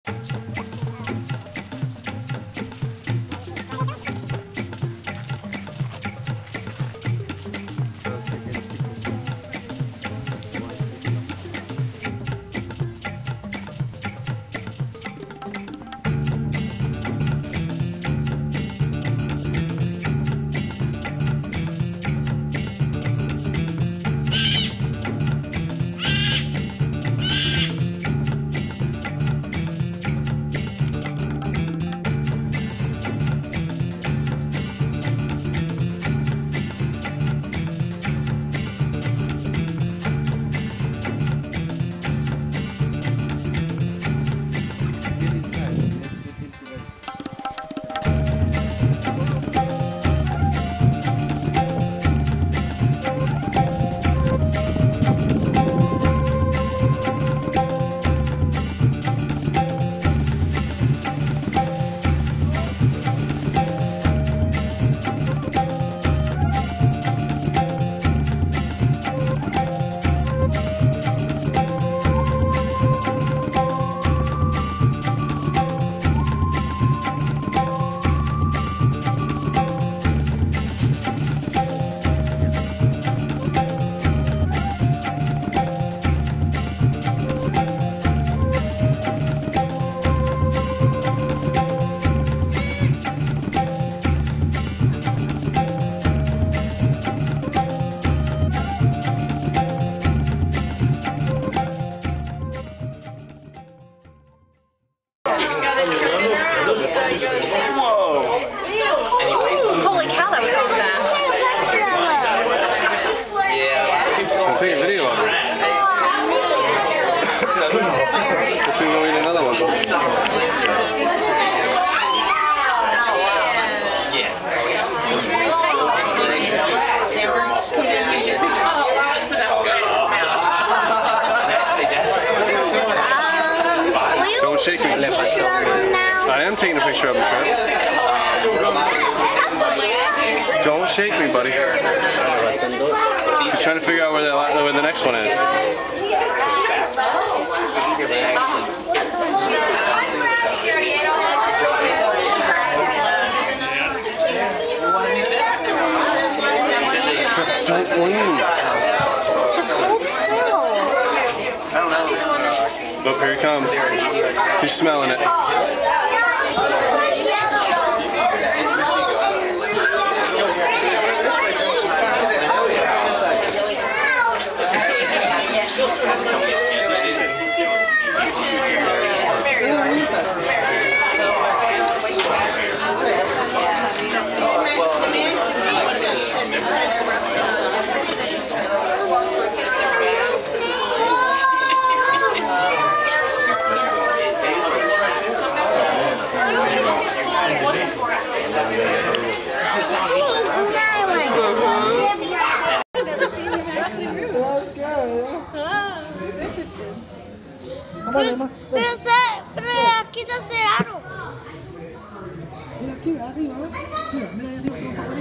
Holy cow, that was going fast. I'm taking a video of it. Let's go eat another one. Don't shake me. I am taking a picture of him, Trev. Don't shake me, buddy. He's trying to figure out where the next one is. Don't lean. Just hold still. I don't know. Oh, here he comes. He's smelling it. Pero aquí está cerrado. Mira aquí, arriba, mira, mira, arriba.